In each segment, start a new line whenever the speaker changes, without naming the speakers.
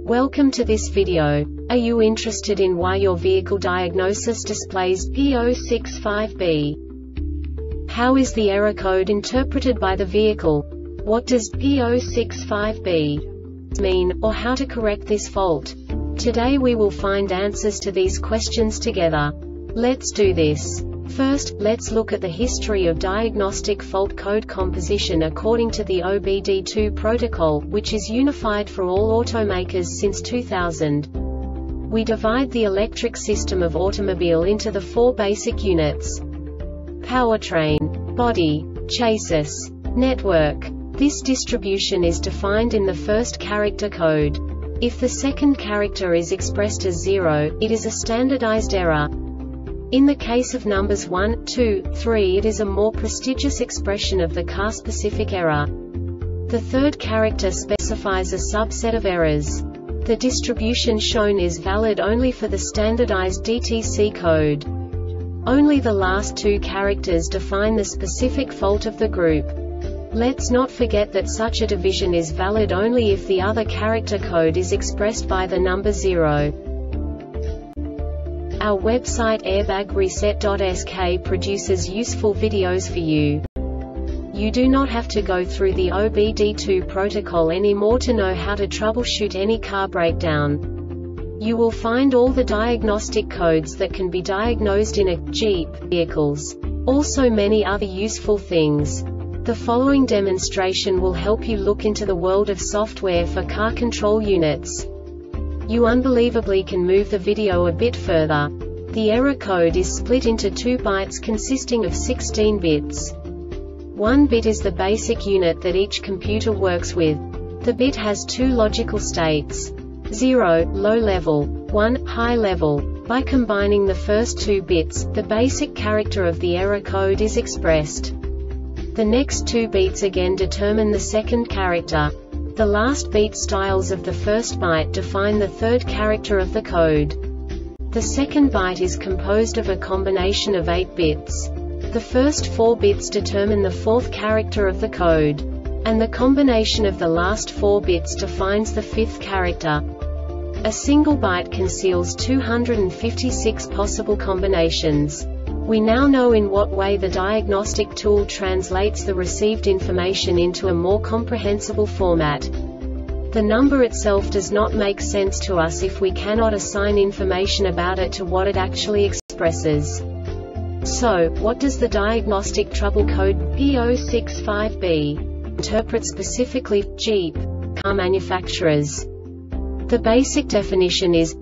Welcome to this video. Are you interested in why your vehicle diagnosis displays P065B? How is the error code interpreted by the vehicle? What does P065B mean, or how to correct this fault? Today we will find answers to these questions together. Let's do this. First, let's look at the history of diagnostic fault code composition according to the OBD2 protocol, which is unified for all automakers since 2000. We divide the electric system of automobile into the four basic units: powertrain, body, chassis, network. This distribution is defined in the first character code. If the second character is expressed as 0, it is a standardized error. In the case of numbers 1, 2, 3, it is a more prestigious expression of the car-specific error. The third character specifies a subset of errors. The distribution shown is valid only for the standardized DTC code. Only the last two characters define the specific fault of the group. Let's not forget that such a division is valid only if the other character code is expressed by the number 0. Our website airbagreset.sk produces useful videos for you. You do not have to go through the OBD2 protocol anymore to know how to troubleshoot any car breakdown. You will find all the diagnostic codes that can be diagnosed in a Jeep vehicles. Also many other useful things. The following demonstration will help you look into the world of software for car control units. You unbelievably can move the video a bit further. The error code is split into 2 bytes consisting of 16 bits. 1 bit is the basic unit that each computer works with. The bit has 2 logical states: 0, low level, 1, high level. By combining the first 2 bits, the basic character of the error code is expressed. The next 2 beats again determine the second character. The last beat styles of the first byte define the third character of the code. The second byte is composed of a combination of 8 bits. The first 4 bits determine the fourth character of the code. And the combination of the last 4 bits defines the fifth character. A single byte conceals 256 possible combinations. We now know in what way the diagnostic tool translates the received information into a more comprehensible format. The number itself does not make sense to us if we cannot assign information about it to what it actually expresses. So, what does the diagnostic trouble code P065B interpret specifically for Jeep car manufacturers? The basic definition is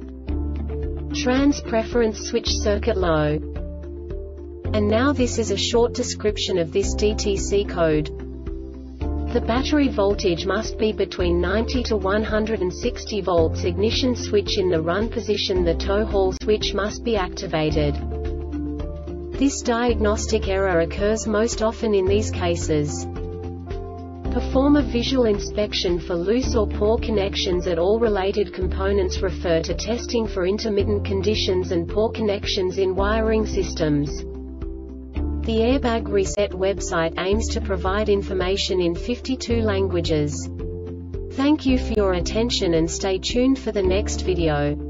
trans preference switch circuit low. And now this is a short description of this DTC code. The battery voltage must be between 90 to 160 volts. Ignition switch in the run position. The tow haul switch must be activated. This diagnostic error occurs most often in these cases. Perform a visual inspection for loose or poor connections at all related components. Refer to testing for intermittent conditions and poor connections in wiring systems. The Airbag Reset website aims to provide information in 52 languages. Thank you for your attention and stay tuned for the next video.